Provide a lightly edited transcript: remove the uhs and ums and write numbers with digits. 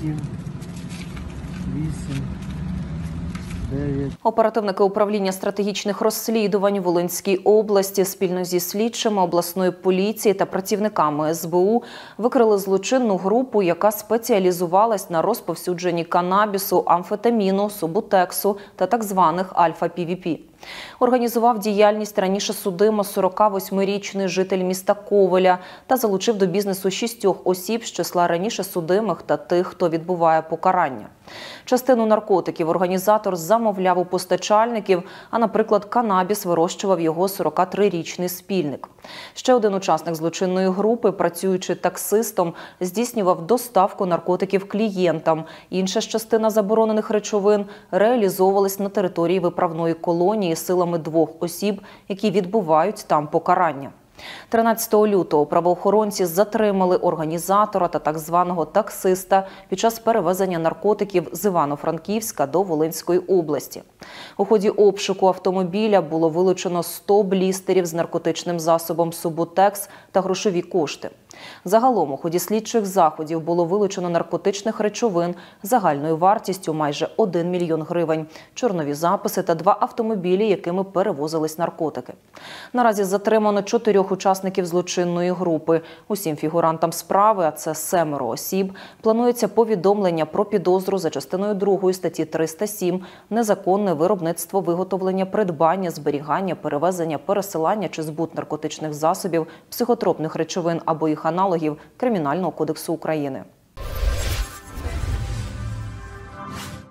7, 8, 9. Оперативники управління стратегічних розслідувань Волинській області спільно зі слідчими обласної поліції та працівниками СБУ викрили злочинну групу, яка спеціалізувалась на розповсюдженні канабісу, амфетаміну, субутексу та так званих альфа-ПВП. Організував діяльність раніше судимо 48-річний житель міста Ковеля та залучив до бізнесу 6 осіб з числа раніше судимих та тих, хто відбуває покарання. Частину наркотиків організатор замовляв у постачальників, а, наприклад, канабіс вирощував його 43-річний спільник. Ще один учасник злочинної групи, працюючи таксистом, здійснював доставку наркотиків клієнтам. Інша ж частина заборонених речовин реалізовувалась на території виправної колонії силами 2 осіб, які відбувають там покарання. 13 лютого правоохоронці затримали організатора та так званого таксиста під час перевезення наркотиків з Івано-Франківська до Волинської області. У ході обшуку автомобіля було вилучено 100 блістерів з наркотичним засобом «Субутекс» та грошові кошти. Загалом у ході слідчих заходів було вилучено наркотичних речовин загальною вартістю майже 1 мільйон гривень, чорнові записи та 2 автомобілі, якими перевозились наркотики. Наразі затримано 4 учасників злочинної групи. Усім фігурантам справи, а це 7 осіб, планується повідомлення про підозру за частиною 2 статті 307 «Незаконне виробництво, виготовлення, придбання, зберігання, перевезення, пересилання чи збут наркотичних засобів, психотропних речовин або їх аналогів Кримінального кодексу України».